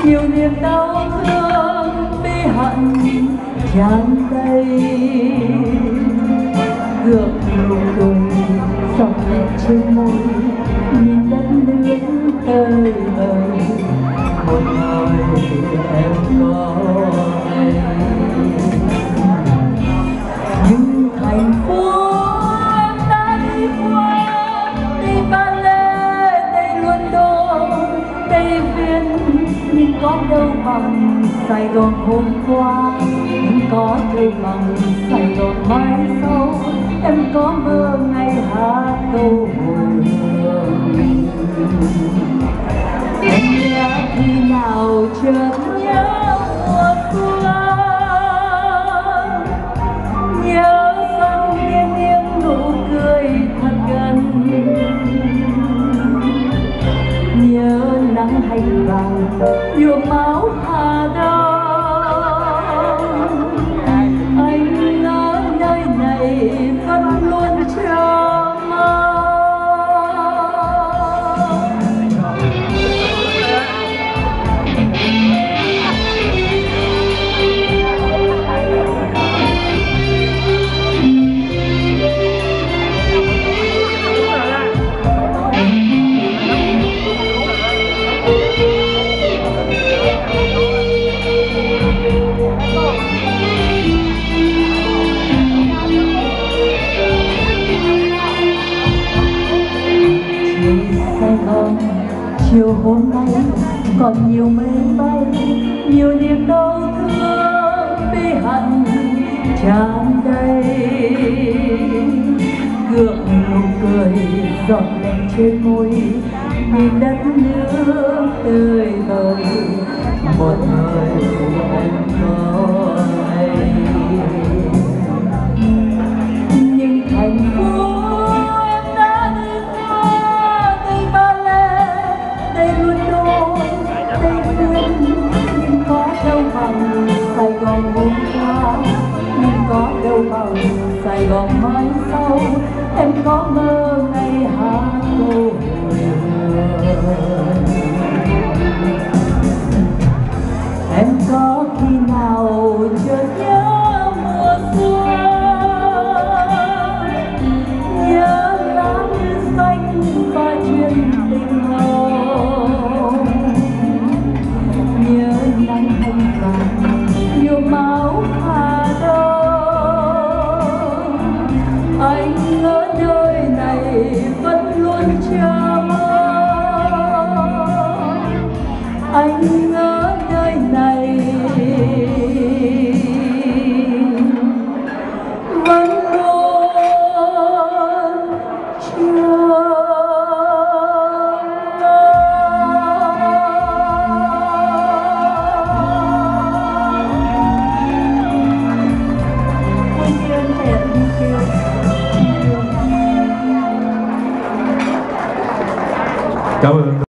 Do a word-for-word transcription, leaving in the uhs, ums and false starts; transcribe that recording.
nhiều niềm đau thương bi hận tràn đầy, gượng nụ cười giọt lệ trên môi, nhìn đất nước tơi bời một thời em có hay. Nhưng thành phố em đã đi qua, đi Ballet, đây London, đây Viên, nhưng có đâu bằng Sài Gòn hôm qua, nhưng có đâu bằng Sài Gòn mai sau. Em có mơ ngày hát câu hồi hương, em nhớ khi nào chợt nhớ mùa xuân, nhớ xuân nghiêng nghiêng nụ cười thật gần, nhớ nắng hành vàng nhuộm máu Hà Đông. Anh ở nơi này vẫn luôn chờ mong. Sài Gòn chiều hôm nay còn nhiều mây bay, nhiều niềm đau thương bi hận tràn đầy, gượng nụ cười giọt lệ trên môi, nhìn đất nước tươi vời một thời em có hay. Nhưng thành phố Sài Gòn hôm qua, nhưng có đâu bằng Sài Gòn mai sau. Em có mơ ngày hát câu hồi hương, em có khi nào chợt nhớ mùa xuân, nhớ lá xanh và chuyện tình hồng, nhớ nắng hành vàng nhuộm máu Hà Đông. Anh ở nơi này vẫn luôn chờ mong, anh ở nơi này vẫn luôn chờ